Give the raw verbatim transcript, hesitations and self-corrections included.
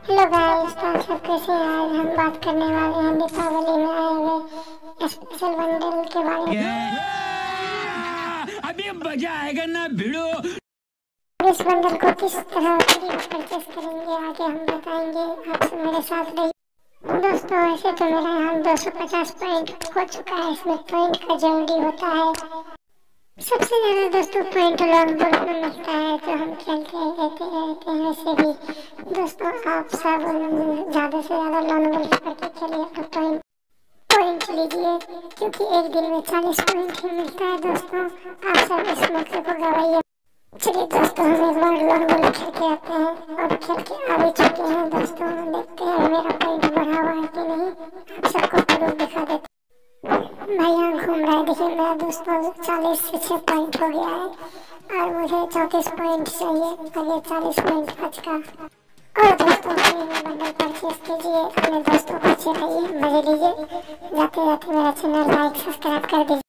Hello guys, तो आप सब कैसे हैं? आज हम बात करने वाले हैं दीपावली में आए हुए स्पेशल बंडल के बारे में। अभी मजा आएगा ना भिड़ो। इस बंडल को किस तरह परचेस करेंगे आगे हम बताएंगे। आप सब मेरे साथ रहिए। दोस्तों, ऐसे तो मेरा यहाँ दो सौ पचास पॉइंट हो चुका है। इसमें पॉइंट का जरूरी होता है। सबसे ज्यादा दोस्तों पॉइंट लॉन्ग बोल्ट में मिलता है, तो हम खेलते रहते रहते हैं। वैसे भी दोस्तों आप सब ज्यादा से ज्यादा लॉन्ग बोल्ट करके खेलिए तो पॉइंट पॉइंट लीजिए, क्योंकि एक दिन में चालीस पॉइंट ही मिलता है। दोस्तों आप सब इस मौके को गवाइए। चलिए दोस्तों, हम एक बार लॉन्ग बोल्ट खेल के आते हैं और खेल के आ भी चुके हैं। दोस्तों देखते हैं मेरा पॉइंट बढ़ा हुआ है कि नहीं। आप सबको प्रूफ दिखा देते भाई। यहाँ घूम रहा है, देखिए मेरा दोस्तों चालीस से छः पॉइंट हो गया है और मुझे चौंतीस पॉइंट चाहिए और ये चालीस पॉइंट बच का। और दोस्तों बंडल परचेस कीजिए, अपने दोस्तों को अच्छे रहिए, मजे लीजिए। जाते जाते मेरा चैनल लाइक सब्सक्राइब कर दीजिए।